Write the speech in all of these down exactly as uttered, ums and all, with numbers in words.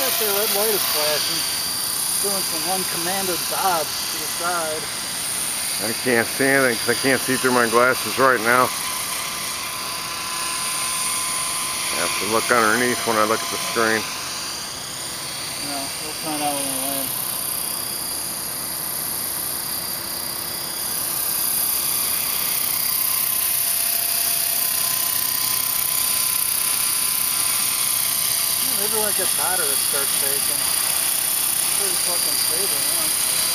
Gosh, that red light is flashing. Doing some uncommanded dodge to the side. I can't see anything because I can't see through my glasses right now. I have to look underneath when I look at the screen. No, we'll find out when we land. Maybe when it gets hotter it starts shaking. Pretty fucking stable now.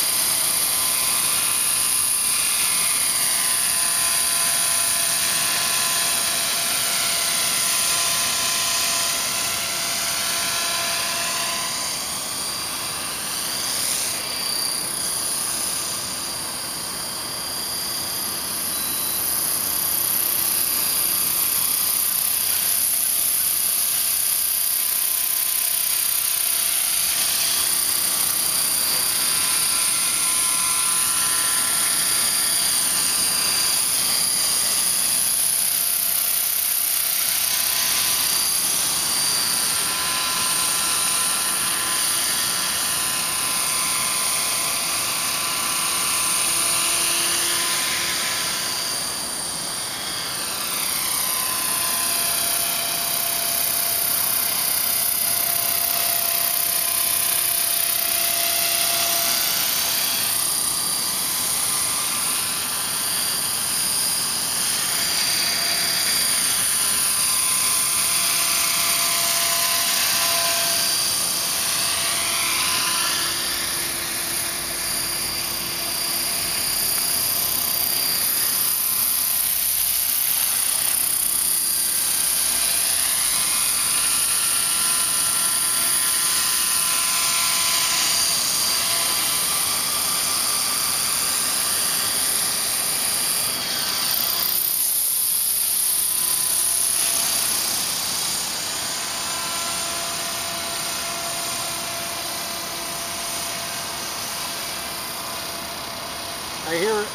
I hear it.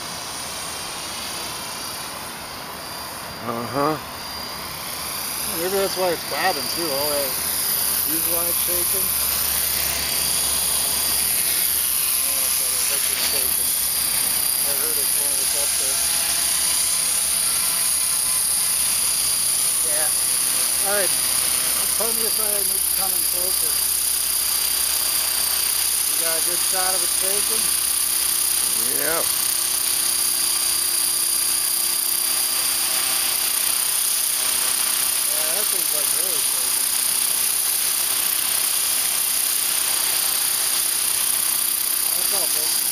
Uh-huh. Maybe that's why it's bobbing too, all that fuselage shaking. Oh, that's why the hook is shaking. I heard it when it was up there. Yeah. Alright. Tell me if I need to come in closer. You got a good shot of it shaking? Yep. Yeah, that thing's like really shaking. That's all, folks.